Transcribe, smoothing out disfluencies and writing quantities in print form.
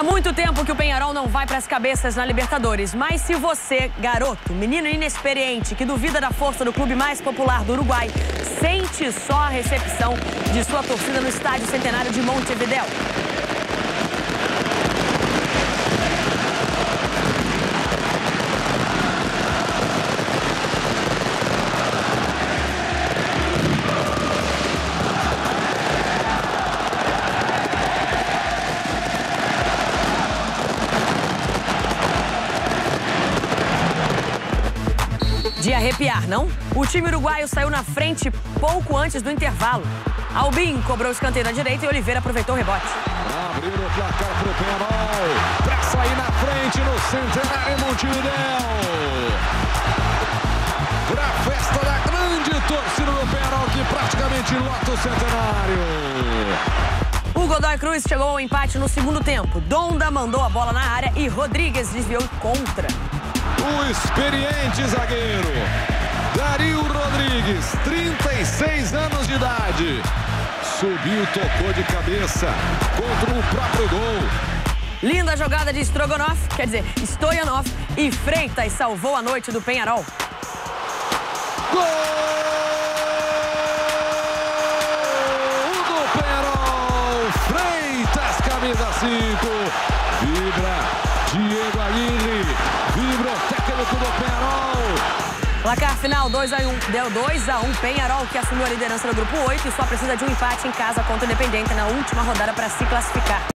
Há muito tempo que o Peñarol não vai para as cabeças na Libertadores. Mas se você, garoto, menino inexperiente, que duvida da força do clube mais popular do Uruguai, sente só a recepção de sua torcida no Estádio Centenário de Montevideo. De arrepiar, não? O time uruguaio saiu na frente pouco antes do intervalo. Albin cobrou o escanteio na direita e Oliveira aproveitou o rebote. Abriu o placar para o Peñarol, para sair na frente no Centenário Montevideo. Para a festa da grande torcida do Peñarol, que praticamente lota o Centenário. O Godoy Cruz chegou ao empate no segundo tempo. Donda mandou a bola na área e Rodrigues desviou contra. O experiente zagueiro Dario Rodrigues, 36 anos de idade, subiu, tocou de cabeça contra o próprio gol. Linda jogada de Stoyanov, e Freitas salvou a noite do Peñarol. Gol do Peñarol, Freitas, camisa 5, vibra Diego Aguirre, vibra o técnico do Peñarol. Placar final 2-1, deu 2-1, Peñarol, que assumiu a liderança do grupo 8 e só precisa de um empate em casa contra o Independiente na última rodada para se classificar.